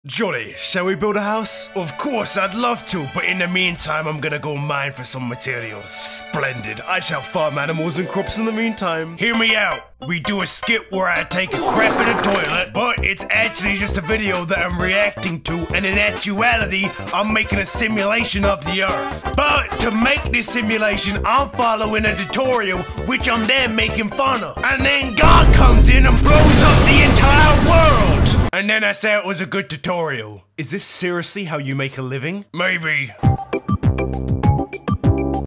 Johnny, shall we build a house? Of course, I'd love to, but in the meantime, I'm gonna go mine for some materials. Splendid. I shall farm animals and crops in the meantime. Hear me out. We do a skit where I take a crap in a toilet, but it's actually just a video that I'm reacting to, and in actuality, I'm making a simulation of the Earth. But to make this simulation, I'm following a tutorial, which I'm then making fun of. And then God comes in and blows up the entire world! And then I say it was a good tutorial. Is this seriously how you make a living? Maybe.